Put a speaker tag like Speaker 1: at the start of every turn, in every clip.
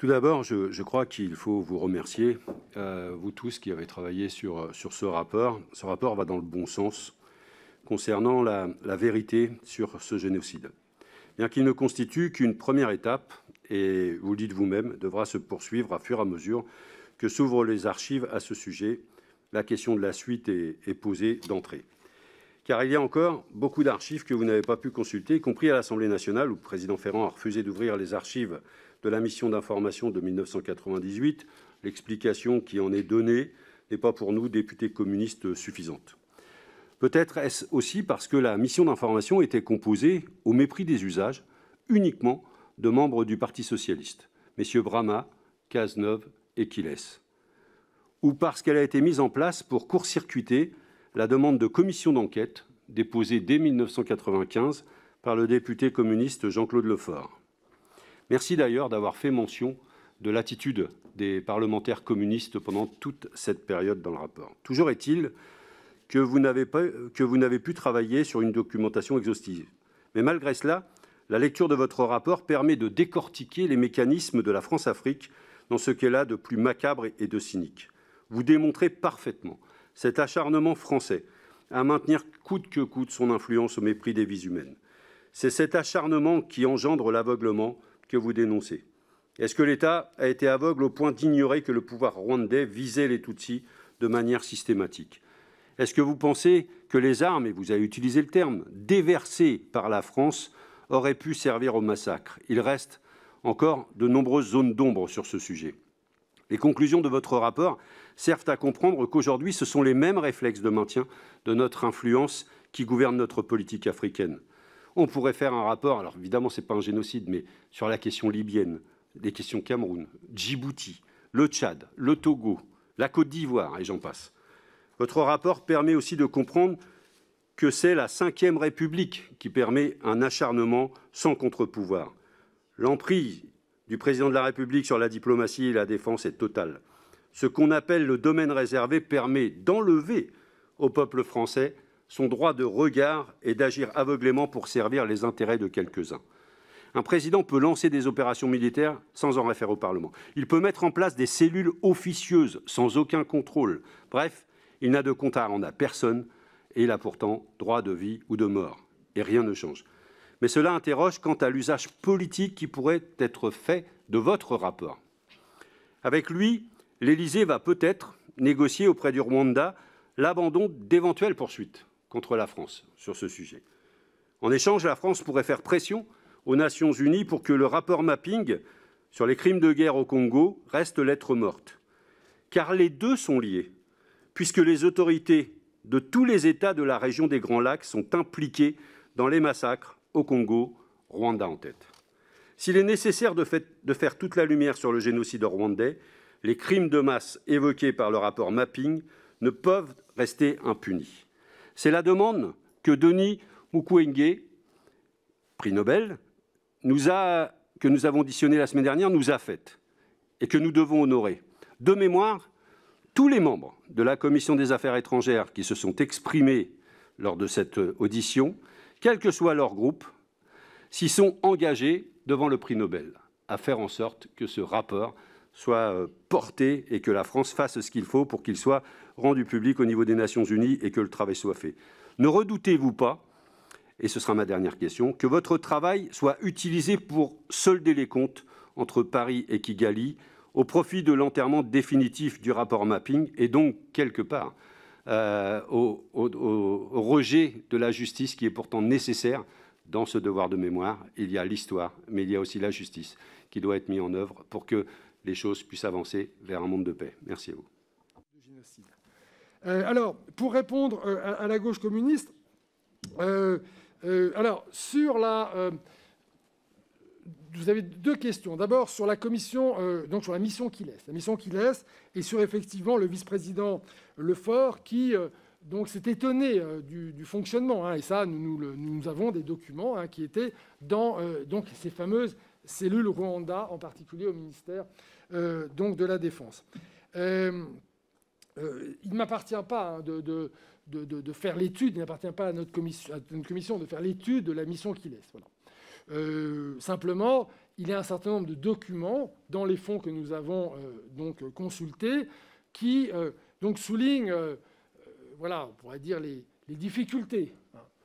Speaker 1: Tout d'abord, je crois qu'il faut vous remercier, vous tous qui avez travaillé sur ce rapport. Ce rapport va dans le bon sens concernant la vérité sur ce génocide. Bien qu'il ne constitue qu'une première étape, et vous le dites vous-même, devra se poursuivre à fur et à mesure que s'ouvrent les archives à ce sujet. La question de la suite est posée d'entrée. Car il y a encore beaucoup d'archives que vous n'avez pas pu consulter, y compris à l'Assemblée nationale, où le président Ferrand a refusé d'ouvrir les archives de la mission d'information de 1998. L'explication qui en est donnée n'est pas pour nous, députés communistes, suffisante. Peut-être est-ce aussi parce que la mission d'information était composée, au mépris des usages, uniquement de membres du Parti socialiste, messieurs Brama, Cazeneuve et Quilès, ou parce qu'elle a été mise en place pour court-circuiter la demande de commission d'enquête déposée dès 1995 par le député communiste Jean-Claude Lefort. Merci d'ailleurs d'avoir fait mention de l'attitude des parlementaires communistes pendant toute cette période dans le rapport. Toujours est-il que vous n'avez pu travailler sur une documentation exhaustive. Mais malgré cela, la lecture de votre rapport permet de décortiquer les mécanismes de la France-Afrique dans ce qu'elle a de plus macabre et de cynique. Vous démontrez parfaitement cet acharnement français à maintenir coûte que coûte son influence au mépris des vies humaines. C'est cet acharnement qui engendre l'aveuglement que vous dénoncez. Est-ce que l'État a été aveugle au point d'ignorer que le pouvoir rwandais visait les Tutsis de manière systématique ? Est-ce que vous pensez que les armes, et vous avez utilisé le terme, déversées par la France auraient pu servir au massacre? Il reste encore de nombreuses zones d'ombre sur ce sujet. Les conclusions de votre rapport servent à comprendre qu'aujourd'hui, ce sont les mêmes réflexes de maintien de notre influence qui gouvernent notre politique africaine. On pourrait faire un rapport, alors évidemment, ce n'est pas un génocide, mais sur la question libyenne, les questions Cameroun, Djibouti, le Tchad, le Togo, la Côte d'Ivoire, et j'en passe. Votre rapport permet aussi de comprendre que c'est la Ve République qui permet un acharnement sans contre-pouvoir. L'emprise du président de la République sur la diplomatie et la défense est totale. Ce qu'on appelle le domaine réservé permet d'enlever au peuple français son droit de regard et d'agir aveuglément pour servir les intérêts de quelques-uns. Un président peut lancer des opérations militaires sans en référer au Parlement. Il peut mettre en place des cellules officieuses sans aucun contrôle. Bref, il n'a de compte à rendre à personne et il a pourtant droit de vie ou de mort. Et rien ne change. Mais cela interroge quant à l'usage politique qui pourrait être fait de votre rapport. Avec lui, l'Élysée va peut-être négocier auprès du Rwanda l'abandon d'éventuelles poursuites contre la France sur ce sujet. En échange, la France pourrait faire pression aux Nations Unies pour que le rapport mapping sur les crimes de guerre au Congo reste lettre morte. Car les deux sont liés, puisque les autorités de tous les États de la région des Grands Lacs sont impliquées dans les massacres au Congo, Rwanda en tête. S'il est nécessaire de faire toute la lumière sur le génocide rwandais, les crimes de masse évoqués par le rapport mapping ne peuvent rester impunis. C'est la demande que Denis Mukwege, prix Nobel, que nous avons auditionnée la semaine dernière, nous a faite et que nous devons honorer. De mémoire, tous les membres de la Commission des affaires étrangères qui se sont exprimés lors de cette audition, quel que soit leur groupe, s'y sont engagés devant le prix Nobel à faire en sorte que ce rapport soit porté et que la France fasse ce qu'il faut pour qu'il soit rendu public au niveau des Nations Unies et que le travail soit fait. Ne redoutez-vous pas, et ce sera ma dernière question, que votre travail soit utilisé pour solder les comptes entre Paris et Kigali au profit de l'enterrement définitif du rapport mapping et donc, quelque part, au rejet de la justice qui est pourtant nécessaire dans ce devoir de mémoire. Il y a l'histoire, mais il y a aussi la justice qui doit être mise en œuvre pour que les choses puissent avancer vers un monde de paix. Merci à vous.
Speaker 2: Alors, pour répondre à la gauche communiste, alors, sur la... vous avez deux questions. D'abord, sur la commission, donc sur la mission qui laisse, et sur effectivement le vice-président Lefort qui donc s'est étonné du fonctionnement. Et ça, nous avons des documents qui étaient dans donc ces fameuses cellules Rwanda, en particulier au ministère donc de la Défense. Il ne m'appartient pas de faire l'étude, il n'appartient pas à notre commission de faire l'étude de la mission qui laisse. Voilà. Simplement, il y a un certain nombre de documents dans les fonds que nous avons donc consultés qui donc soulignent, voilà, on pourrait dire les difficultés,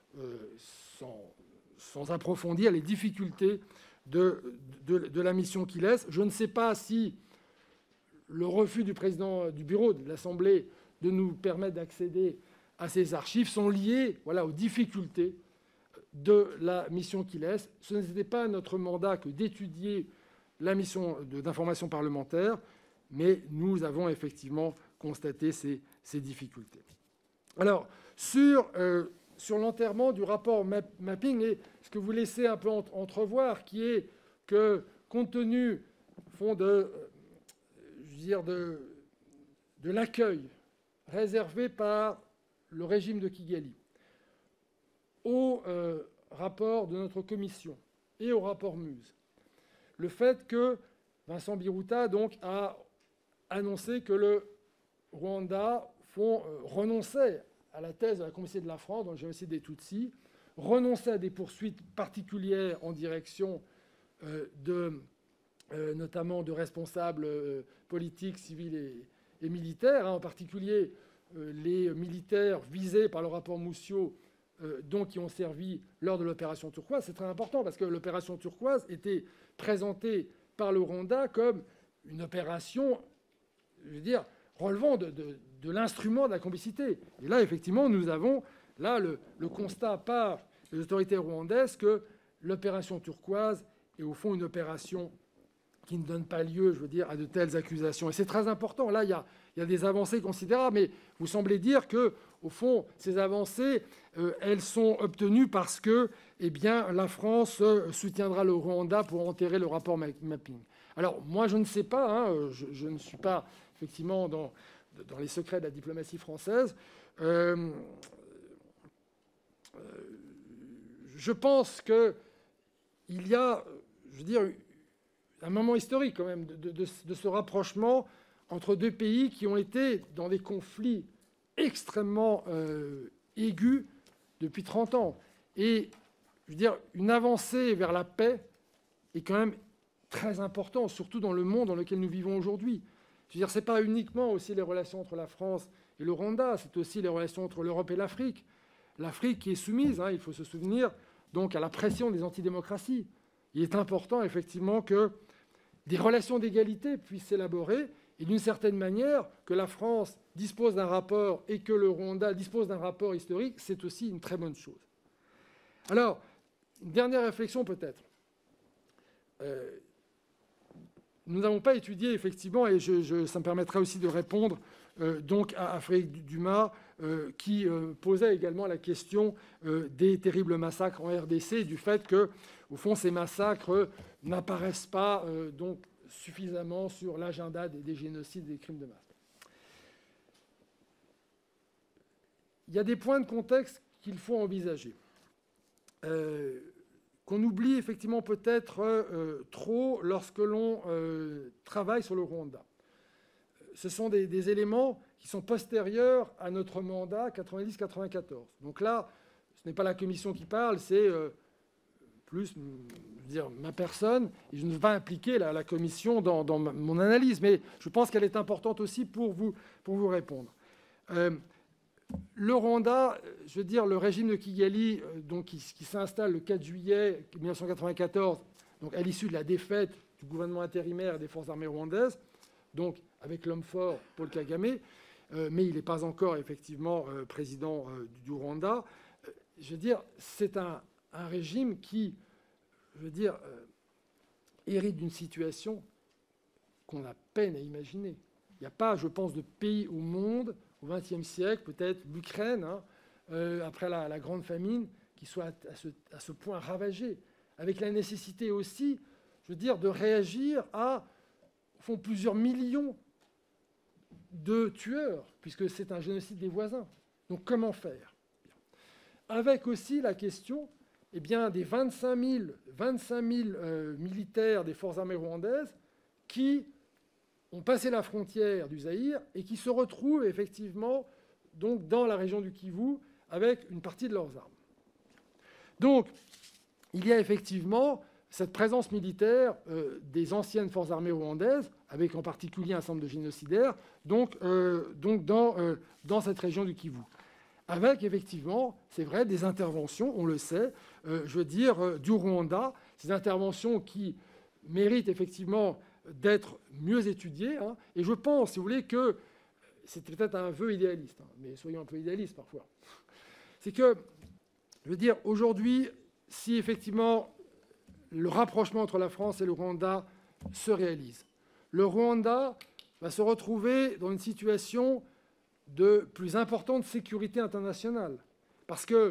Speaker 2: sans approfondir les difficultés de la mission qu'il laisse. Je ne sais pas si le refus du président du bureau de l'Assemblée de nous permettre d'accéder à ces archives sont liés, voilà, aux difficultés de la mission qu'il laisse. Ce n'était pas notre mandat que d'étudier la mission d'information parlementaire, mais nous avons effectivement constaté ces difficultés. Alors, sur l'enterrement du rapport mapping, et ce que vous laissez un peu entrevoir, qui est que, compte tenu de l'accueil réservé par le régime de Kigali au rapport de notre commission et au rapport Muse, le fait que Vincent Biruta donc, a annoncé que le Rwanda renonçait à la thèse de la complicité de la France dans le génocide des Tutsis, renonçait à des poursuites particulières en direction notamment de responsables politiques, civils et militaires, en particulier les militaires visés par le rapport Moussio, donc qui ont servi lors de l'opération Turquoise. C'est très important parce que l'opération Turquoise était présentée par le Rwanda comme une opération, je veux dire, relevant de l'instrument de la complicité. Et là, effectivement, nous avons là le constat par les autorités rwandaises que l'opération Turquoise est au fond une opération qui ne donne pas lieu, je veux dire, à de telles accusations. Et c'est très important. Là, il y a des avancées considérables, mais vous semblez dire que, au fond, ces avancées, elles sont obtenues parce que, eh bien, la France soutiendra le Rwanda pour enterrer le rapport mapping. Alors, moi, je ne sais pas. Je ne suis pas effectivement dans les secrets de la diplomatie française. Je pense qu'il y a, je veux dire, un moment historique quand même de ce rapprochement entre deux pays qui ont été dans des conflits extrêmement aigus depuis 30 ans. Et je veux dire, une avancée vers la paix est quand même très importante, surtout dans le monde dans lequel nous vivons aujourd'hui. Je veux dire, ce n'est pas uniquement aussi les relations entre la France et le Rwanda, c'est aussi les relations entre l'Europe et l'Afrique. L'Afrique qui est soumise, il faut se souvenir, donc à la pression des antidémocraties. Il est important, effectivement, que des relations d'égalité puissent s'élaborer et d'une certaine manière, que la France dispose d'un rapport et que le Rwanda dispose d'un rapport historique, c'est aussi une très bonne chose. Alors, une dernière réflexion peut-être. Nous n'avons pas étudié, effectivement, et ça me permettra aussi de répondre donc à Frédéric Dumas, qui posait également la question des terribles massacres en RDC, du fait que, au fond, ces massacres n'apparaissent pas donc suffisamment sur l'agenda des génocides et des crimes de masse. Il y a des points de contexte qu'il faut envisager, qu'on oublie effectivement peut-être trop lorsque l'on travaille sur le Rwanda. Ce sont des éléments qui sont postérieurs à notre mandat 90-94. Donc là, ce n'est pas la commission qui parle, c'est plus dire, ma personne, et je ne vais pas impliquer la commission dans mon analyse, mais je pense qu'elle est importante aussi pour vous répondre. Le Rwanda, je veux dire, le régime de Kigali, donc, qui s'installe le 4 juillet 1994, donc à l'issue de la défaite du gouvernement intérimaire et des forces armées rwandaises, donc avec l'homme fort Paul Kagame, mais il n'est pas encore effectivement président du Rwanda. Je veux dire, c'est un régime qui, je veux dire, hérite d'une situation qu'on a peine à imaginer. Il n'y a pas, je pense, de pays au monde, au XXe siècle, peut-être l'Ukraine, après la grande famine, qui soit à ce point ravagée, avec la nécessité aussi, je veux dire, de réagir à au fond, plusieurs millions de tueurs, puisque c'est un génocide des voisins. Donc comment faire? Avec aussi la question eh bien, des 25 000 militaires des forces armées rwandaises qui ont passé la frontière du Zaïre et qui se retrouvent effectivement donc, dans la région du Kivu avec une partie de leurs armes. Donc, il y a effectivement cette présence militaire des anciennes forces armées rwandaises, avec en particulier un centre de génocidaires, donc dans cette région du Kivu. Avec effectivement, c'est vrai, des interventions, on le sait, du Rwanda, ces interventions qui méritent effectivement d'être mieux étudiées. Et je pense, si vous voulez, que c'est peut-être un vœu idéaliste, mais soyons un peu idéalistes parfois. C'est que, aujourd'hui, si effectivement le rapprochement entre la France et le Rwanda se réalise, le Rwanda va se retrouver dans une situation de plus importante sécurité internationale. Parce que,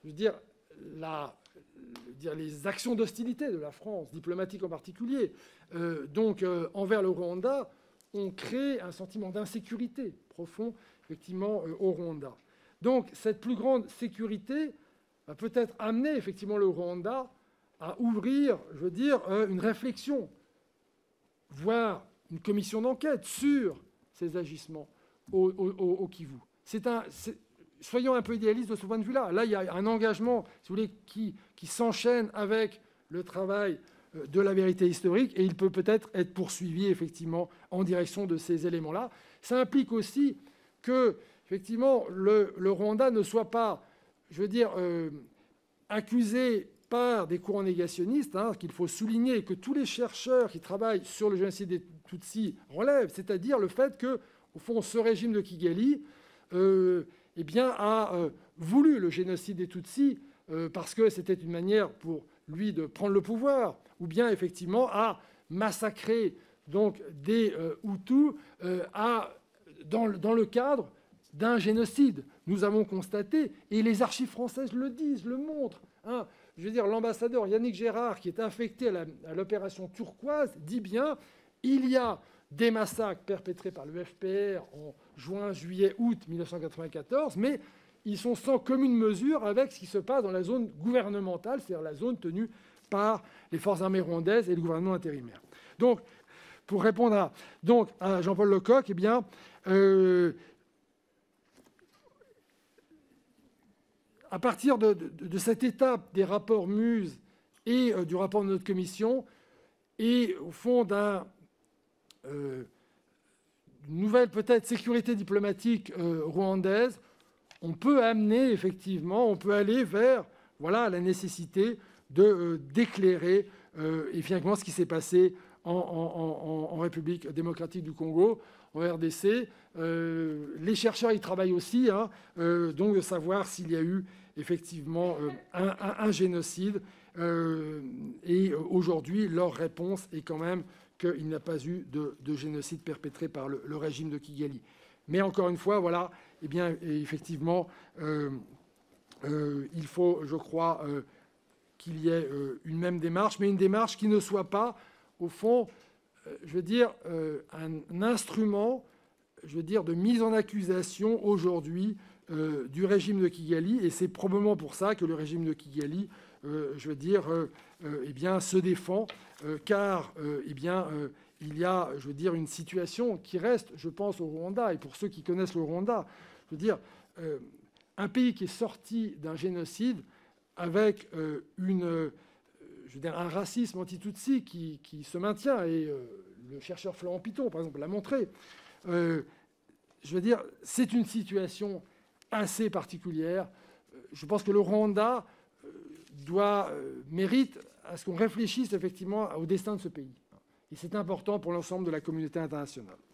Speaker 2: les actions d'hostilité de la France, diplomatiques en particulier, envers le Rwanda, ont créé un sentiment d'insécurité profond, effectivement, au Rwanda. Donc, cette plus grande sécurité va peut-être amener, effectivement, le Rwanda à ouvrir, une réflexion, voire une commission d'enquête sur ces agissements au Kivu. Soyons un peu idéalistes de ce point de vue-là. Là, il y a un engagement, si vous voulez, qui s'enchaîne avec le travail de la vérité historique, et il peut peut-être être poursuivi, effectivement, en direction de ces éléments-là. Ça implique aussi que, effectivement, le Rwanda ne soit pas, accusé par des courants négationnistes, qu'il faut souligner, et que tous les chercheurs qui travaillent sur le génocide des Tutsis relèvent, c'est-à-dire le fait que, au fond, ce régime de Kigali a voulu le génocide des Tutsis parce que c'était une manière pour lui de prendre le pouvoir, ou bien effectivement à massacrer donc des Hutus dans le cadre d'un génocide. Nous avons constaté, et les archives françaises le disent, le montrent. L'ambassadeur Yannick Gérard, qui est affecté à l'opération Turquoise, dit bien il y a des massacres perpétrés par le FPR en juin, juillet, août 1994, mais ils sont sans commune mesure avec ce qui se passe dans la zone gouvernementale, c'est-à-dire la zone tenue par les forces armées rwandaises et le gouvernement intérimaire. Donc, pour répondre à Jean-Paul Lecoq, à partir de cette étape des rapports Muse et du rapport de notre commission, et au fond d'une nouvelle peut-être sécurité diplomatique rwandaise, on peut aller vers la nécessité d'éclairer finalement ce qui s'est passé en République démocratique du Congo, en RDC. Les chercheurs y travaillent aussi, donc de savoir s'il y a eu effectivement un génocide. Et aujourd'hui, leur réponse est quand même qu'il n'y a pas eu de génocide perpétré par le régime de Kigali. Mais encore une fois, effectivement, il faut, je crois, qu'il y ait une même démarche, mais une démarche qui ne soit pas, au fond, un instrument, de mise en accusation aujourd'hui du régime de Kigali. Et c'est probablement pour ça que le régime de Kigali, se défend, car il y a, une situation qui reste, je pense, au Rwanda. Et pour ceux qui connaissent le Rwanda, un pays qui est sorti d'un génocide avec un racisme anti-Tutsi qui se maintient, et le chercheur Florent Piton, par exemple, l'a montré. C'est une situation assez particulière. Je pense que le Rwanda mérite à ce qu'on réfléchisse effectivement au destin de ce pays. Et c'est important pour l'ensemble de la communauté internationale.